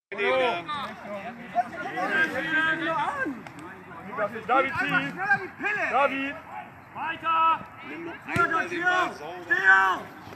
David, zieh! David! Weiter! Nimm noch einmal den Ball sauber.